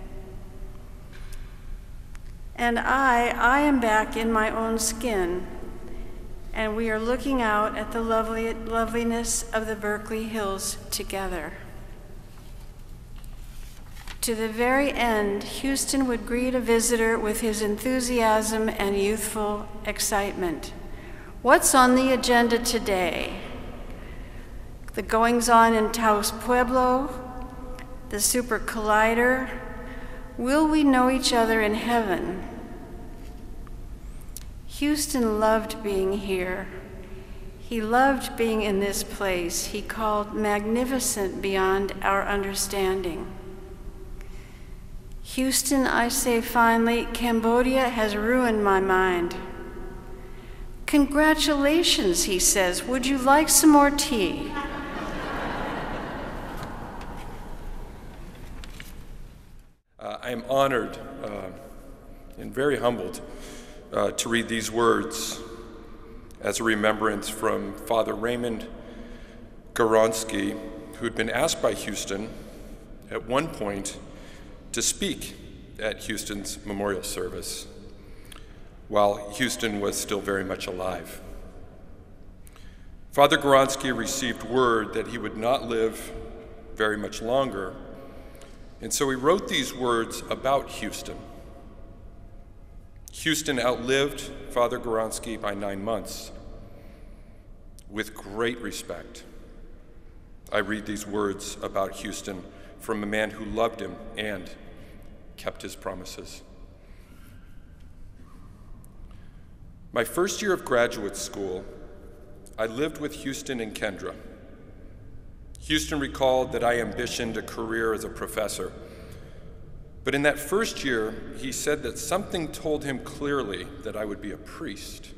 Speaker 8: And I, I am back in my own skin, and we are looking out at the lovely, loveliness of the Berkeley Hills together. To the very end, Huston would greet a visitor with his enthusiasm and youthful excitement. What's on the agenda today? The goings-on in Taos Pueblo, the Super Collider. Will we know each other in heaven? Huston loved being here. He loved being in this place he called magnificent beyond our understanding. Huston, I say finally, Cambodia has ruined my mind. Congratulations, he says. Would you like some more tea?
Speaker 9: Uh, I am honored uh, and very humbled uh, to read these words as a remembrance from Father Raymond Garonsky, who had been asked by Huston at one point to speak at Huston's memorial service while Huston was still very much alive. Father Garonsky received word that he would not live very much longer, and so he wrote these words about Huston. Huston outlived Father Garonsky by nine months. With great respect, I read these words about Huston from a man who loved him and kept his promises. My first year of graduate school, I lived with Huston and Kendra. Huston recalled that I ambitioned a career as a professor, but in that first year, he said that something told him clearly that I would be a priest.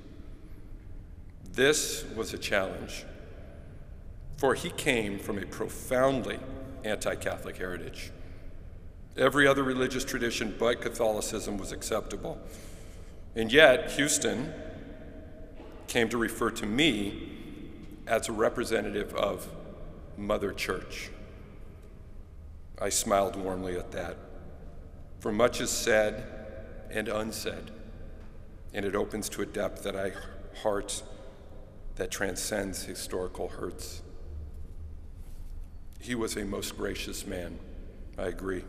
Speaker 9: This was a challenge, for he came from a profoundly anti-Catholic heritage. Every other religious tradition but Catholicism was acceptable. And yet, Huston came to refer to me as a representative of Mother Church. I smiled warmly at that, for much is said and unsaid, and it opens to a depth that I heart that transcends historical hurts. He was a most gracious man, I agree.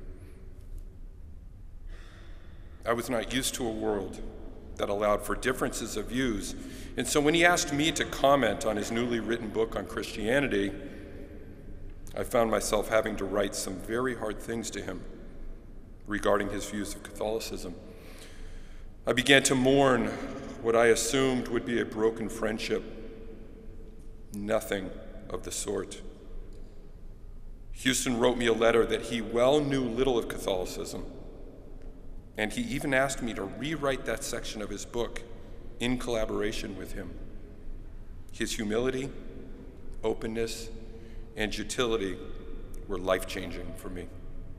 Speaker 9: I was not used to a world that allowed for differences of views, and so when he asked me to comment on his newly written book on Christianity, I found myself having to write some very hard things to him regarding his views of Catholicism. I began to mourn what I assumed would be a broken friendship. Nothing of the sort. Huston wrote me a letter that he well knew little of Catholicism, and he even asked me to rewrite that section of his book in collaboration with him. His humility, openness, and utility were life-changing for me.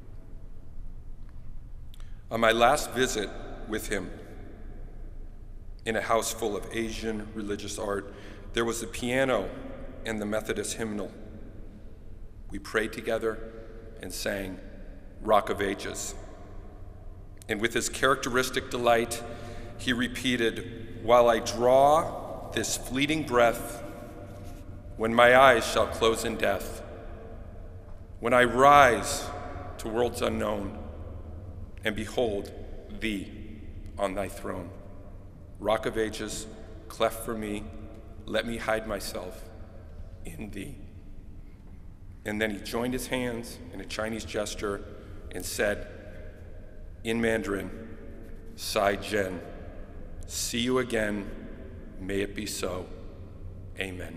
Speaker 9: On my last visit with him, in a house full of Asian religious art, there was a piano and the Methodist hymnal. We prayed together and sang Rock of Ages. And with his characteristic delight, he repeated, "While I draw this fleeting breath, when my eyes shall close in death, when I rise to worlds unknown and behold thee on thy throne. Rock of Ages, cleft for me, let me hide myself in thee." And then he joined his hands in a Chinese gesture and said in Mandarin, "Sai Jen, see you again, may it be so, amen."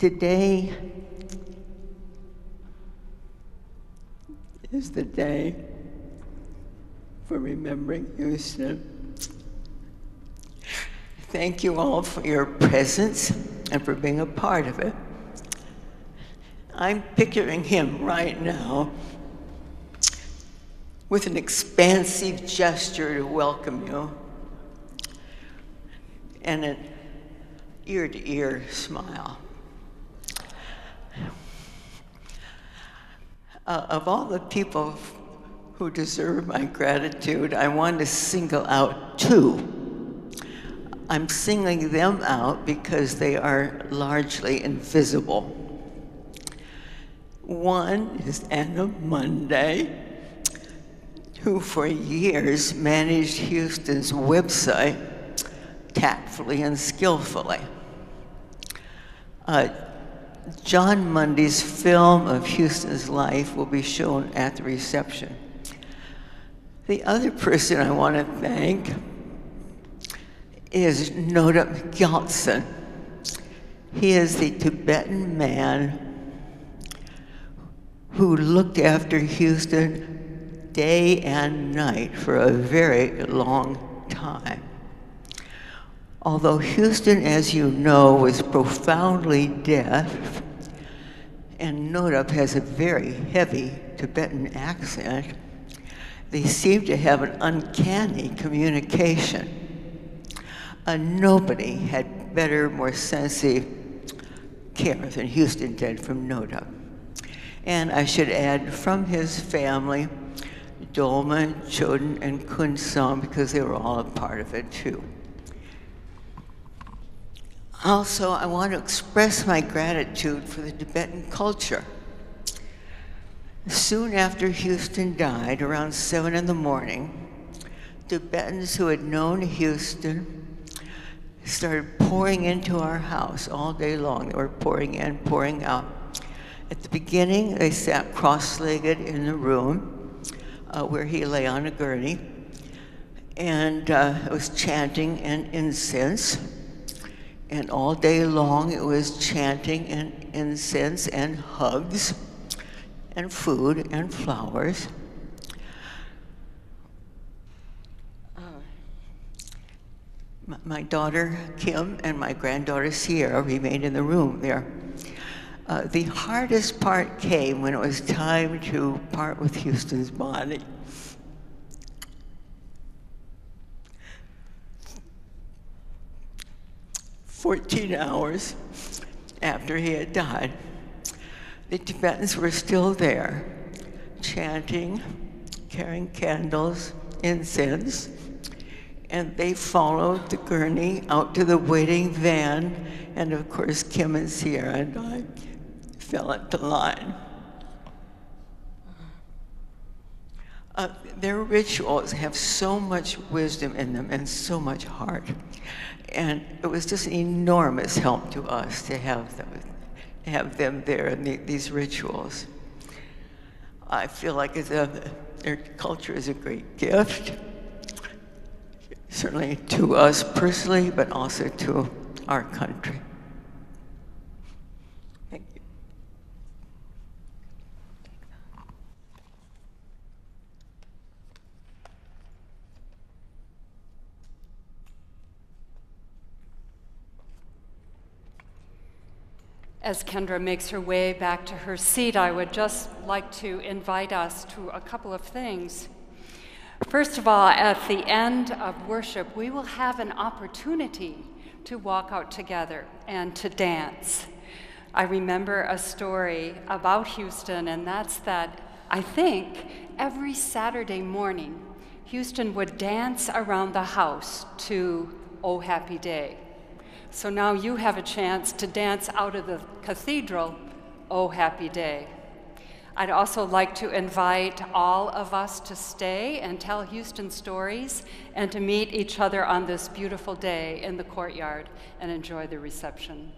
Speaker 10: today is the day for remembering Houston. Thank you all for your presence and for being a part of it. I'm picturing him right now with an expansive gesture to welcome you and an ear-to-ear smile. Uh, of all the people who deserve my gratitude, I want to single out two. I'm singling them out because they are largely invisible. One is Anna Monday, who for years managed Houston's website tactfully and skillfully. Uh, John Mundy's film of Houston's life will be shown at the reception. The other person I want to thank is Nodap Gyaltsen. He is the Tibetan man who looked after Houston day and night for a very long time. Although Houston, as you know, was profoundly deaf, and Nodap has a very heavy Tibetan accent, they seem to have an uncanny communication. Uh, nobody had better, more sensitive care than Houston did from Nodap. And I should add, from his family, Dolma, Choden, and Kunsam, because they were all a part of it too. Also, I want to express my gratitude for the Tibetan culture. Soon after Houston died, around seven in the morning, Tibetans who had known Houston started pouring into our house all day long. They were pouring in, pouring out. At the beginning, they sat cross-legged in the room uh, where he lay on a gurney, and uh, it was chanting and incense. And all day long, it was chanting and incense and hugs and food and flowers. Uh, my, my daughter, Kim, and my granddaughter, Sierra, remained in the room there. Uh, the hardest part came when it was time to part with Houston's body. fourteen hours after he had died, the Tibetans were still there, chanting, carrying candles, incense, and they followed the gurney out to the waiting van, and of course Kim and Sierra and I fell into line. Uh, their rituals have so much wisdom in them and so much heart. And it was just an enormous help to us to have them, have them there in the, these rituals. I feel like it's a, their culture is a great gift, certainly to us personally, but also to our country. Thank you.
Speaker 3: As Kendra makes her way back to her seat, I would just like to invite us to a couple of things. First of all, at the end of worship, we will have an opportunity to walk out together and to dance. I remember a story about Houston, and that's that I think every Saturday morning, Houston would dance around the house to Oh Happy Day. So now you have a chance to dance out of the cathedral, Oh Happy Day. I'd also like to invite all of us to stay and tell Houston stories and to meet each other on this beautiful day in the courtyard and enjoy the reception.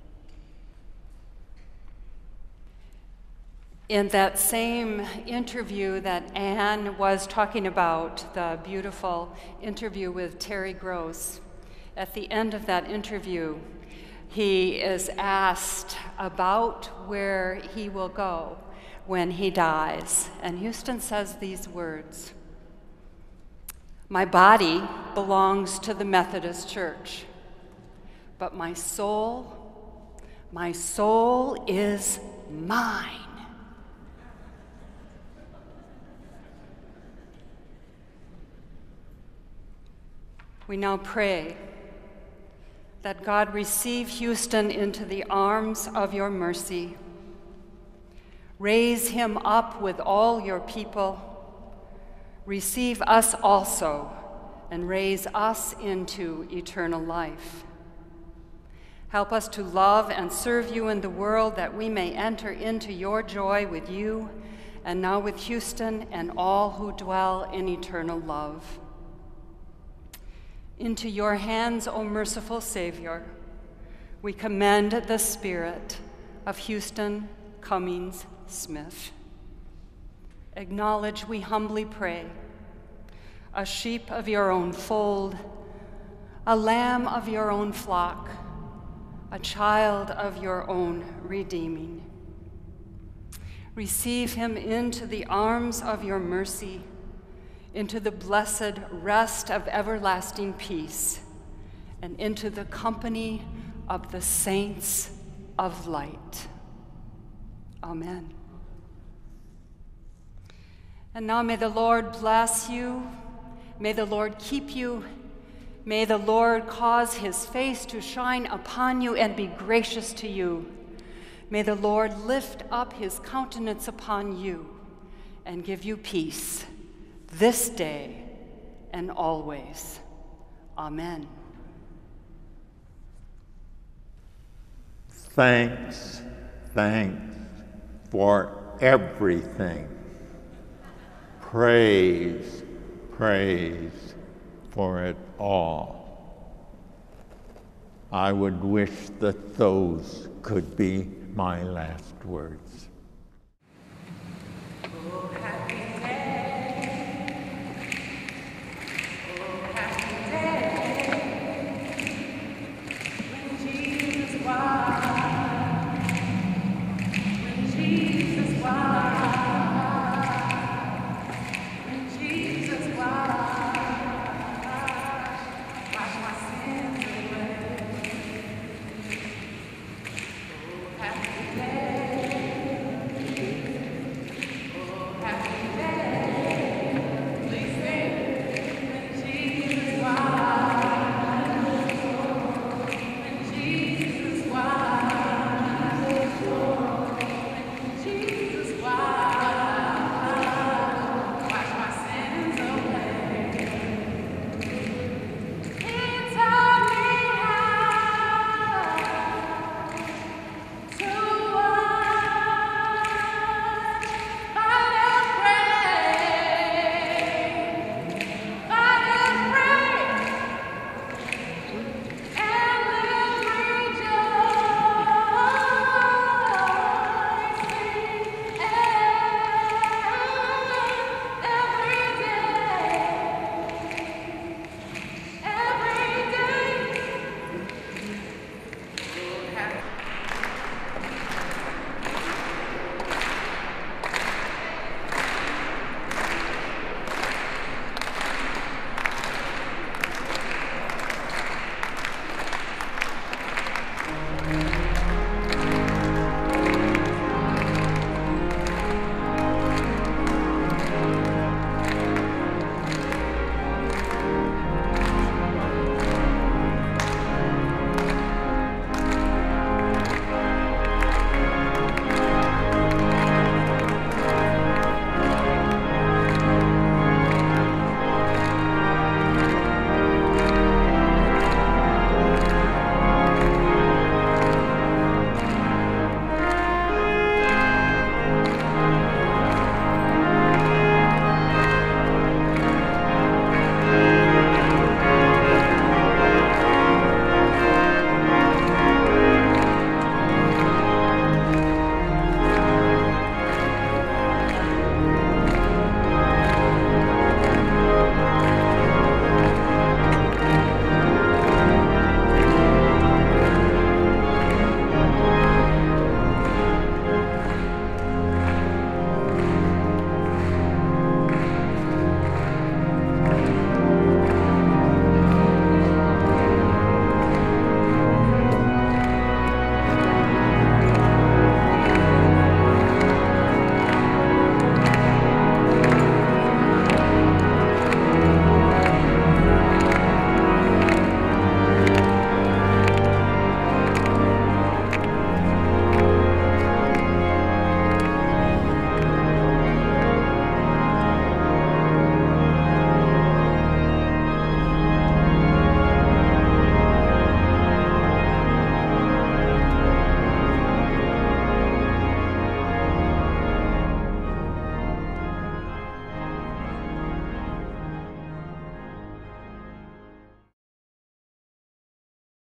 Speaker 3: In that same interview that Anne was talking about, the beautiful interview with Terry Gross, at the end of that interview, he is asked about where he will go when he dies. And Huston says these words: "My body belongs to the Methodist Church, but my soul, my soul is mine." We now pray that God receive Huston into the arms of your mercy. Raise him up with all your people. Receive us also and raise us into eternal life. Help us to love and serve you in the world, that we may enter into your joy with you, and now with Huston and all who dwell in eternal love. Into your hands, O merciful Savior, we commend the spirit of Huston Cummings Smith. Acknowledge, we humbly pray, a sheep of your own fold, a lamb of your own flock, a child of your own redeeming. Receive him into the arms of your mercy, into the blessed rest of everlasting peace, and into the company of the saints of light. Amen. And now may the Lord bless you. May the Lord keep you. May the Lord cause his face to shine upon you and be gracious to you. May the Lord lift up his countenance upon you and give you peace this day and always. Amen.
Speaker 11: Thanks, thanks for everything. Praise, praise for it all. I would wish that those could be my last words.
Speaker 10: Oh,